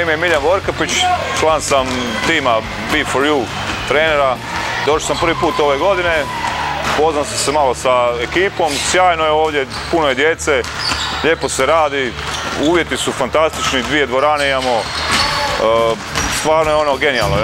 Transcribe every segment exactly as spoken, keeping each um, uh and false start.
ime je Miljan Vorkapić, član sam tima B for you trenera. Došao sam prvi put ove godine, poznam sam se malo sa ekipom, sjajno je ovdje, puno je djece, lijepo se radi, uvjeti su fantastični, dvije dvorane imamo, stvarno je ono genijalno.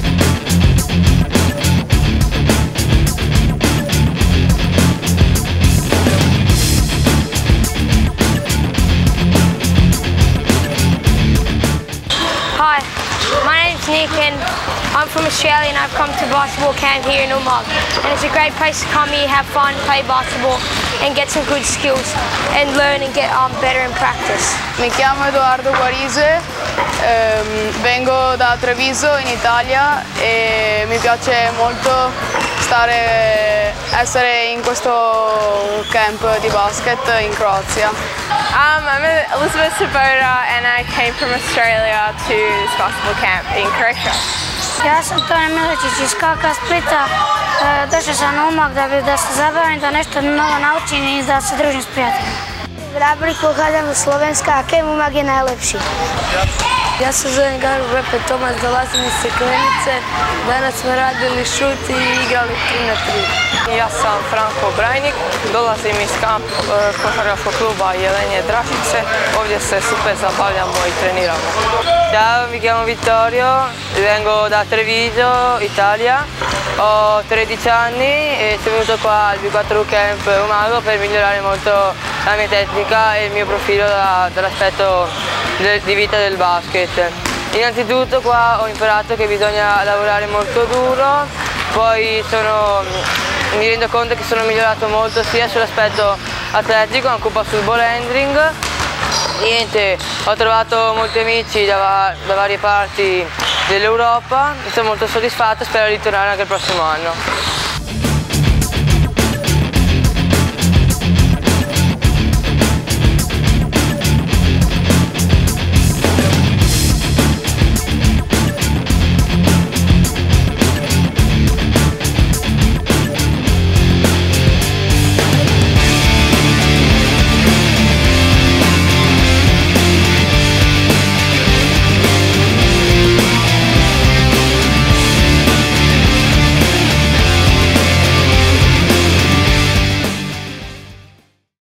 Hi, my name's Nick and I'm from Australia and I've come to basketball camp here in Umag. And it's a great place to come here, have fun, play basketball and get some good skills and learn and get um, better in practice. Mi chiamo Edoardo Guarise, ehm, vengo da Treviso in Italia e mi piace molto stare, essere in questo camp di basket in Croazia. Um, I'm Elizabeth Sabota and I came from Australia to this basketball camp in Croatia. Ja sam Tone Milečić iz K K Splita. Došao sam na Umag da, da se zabavim, da nešto novo naučim i da se družim s prijateljima. Vrabrik pohađam Slovenska, a kem Umag je najlepši. Ja se zovem Garo Brepe Tomas, dolazim iz Crikvenice. Danas smo radili šut i igrali tri na tri. Ja sam Franko Brajnik, dolazim iz kamp košarkaškog kluba Jelenje Drašice. Ovdje se super zabavljamo i treniramo. Ciao, mi chiamo Vittorio, vengo da Treviso, Italia. Ho tredici anni e sono venuto qua al B quattro Camp Umago per migliorare molto la mia tecnica e il mio profilo da, dall'aspetto di vita del basket. Innanzitutto qua ho imparato che bisogna lavorare molto duro, poi sono, mi rendo conto che sono migliorato molto sia sull'aspetto atletico, anche un po' sul ball handling. Niente, ho trovato molti amici da, da varie parti dell'Europa e sono molto soddisfatto, spero di tornare anche il prossimo anno.